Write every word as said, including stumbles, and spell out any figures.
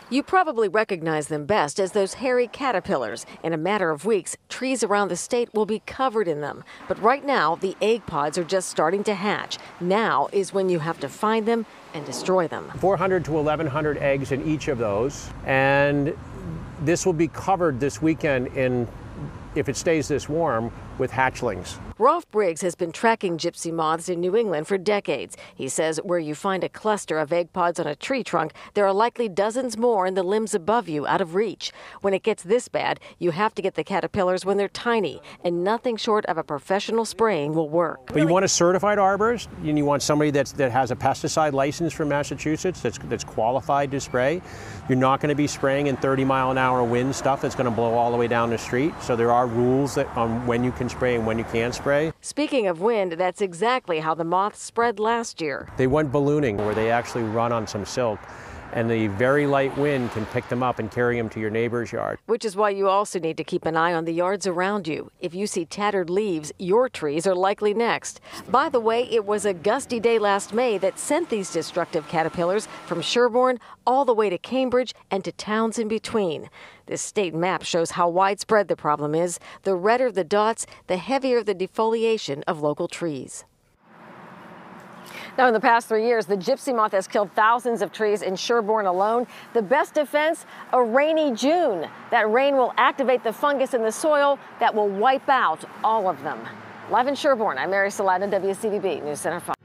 You probably recognize them best as those hairy caterpillars. In a matter of weeks, trees around the state will be covered in them. But right now, the egg pods are just starting to hatch. Now is when you have to find them and destroy them. four hundred to eleven hundred eggs in each of those. And this will be covered this weekend in, if it stays this warm, with hatchlings. Rolf Briggs has been tracking gypsy moths in New England for decades. He says where you find a cluster of egg pods on a tree trunk, there are likely dozens more in the limbs above you out of reach. When it gets this bad, you have to get the caterpillars when they're tiny, and nothing short of a professional spraying will work. But you want a certified arborist, and you want somebody that's, that has a pesticide license from Massachusetts that's, that's qualified to spray. You're not going to be spraying in thirty mile an hour wind stuff that's going to blow all the way down the street. So there are rules that on when you can spray and when you can't spray. Speaking of wind, that's exactly how the moths spread last year. They went ballooning, where they actually run on some silk, and the very light wind can pick them up and carry them to your neighbor's yard. Which is why you also need to keep an eye on the yards around you. If you see tattered leaves, your trees are likely next. By the way, it was a gusty day last May that sent these destructive caterpillars from Sherborne all the way to Cambridge and to towns in between. This state map shows how widespread the problem is. The redder the dots, the heavier the defoliation of local trees. Now, in the past three years, the gypsy moth has killed thousands of trees in Sherborne alone. The best defense, a rainy June. That rain will activate the fungus in the soil that will wipe out all of them. Live in Sherborne, I'm Mary Saladin, W C V B News Center five.